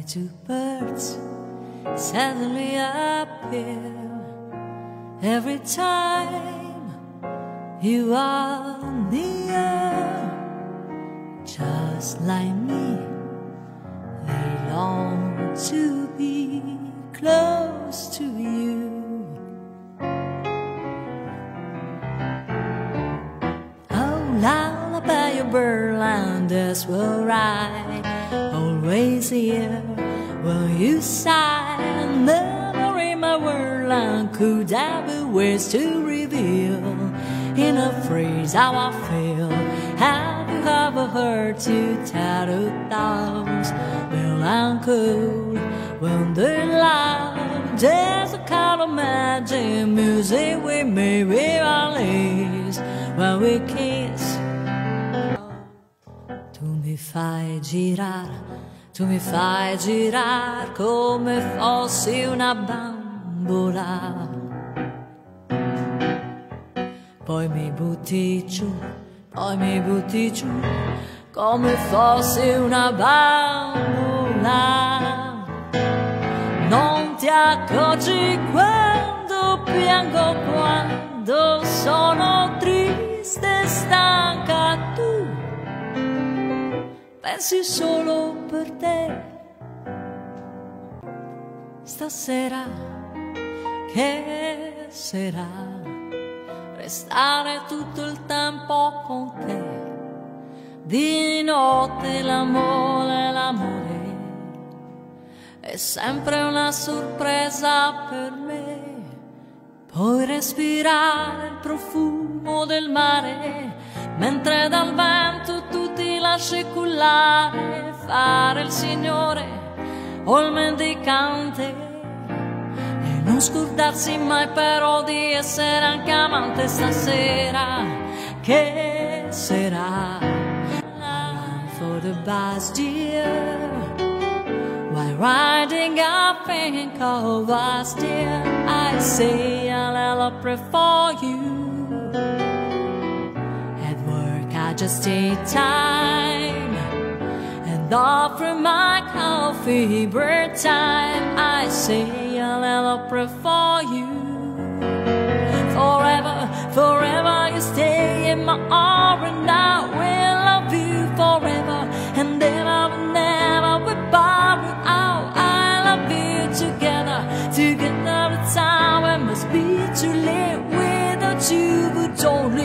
two birds suddenly appear every time you are near. Just like me, they long to be close to you. Oh, lullaby your birdland, that's where I always hear when you sigh. Never in my world could I be ways to reveal in a phrase how I feel. Have you ever heard two tattooed thoughts melancholy when they're loud? There's a kind of magic music we may realize when we kiss. Tu mi fai girar come fossi una bambola. Poi mi butti giù come fossi una bambola. Non ti accorgi quando piango, quando sono triste e stanca. Tu pensi solo per te. Stasera che sarà? Restare tutto il tempo con te. Di notte l'amore è sempre una sorpresa per me. Puoi respirare il profumo del mare, mentre dal vento tu ti lasci cullare. Fare il signore o il mendicante, non scordarsi mai però di essere anche amante. Stasera che sarà? Run for the bus, dear, while riding I think of us, dear. I say I'll pray for you. At work I just take time and offer my coffee break time. I say I'll pray for you. Forever, forever you stay in my arms, and I will love you forever and ever, never we part without. I love you together the time. It must be too late without you, but don't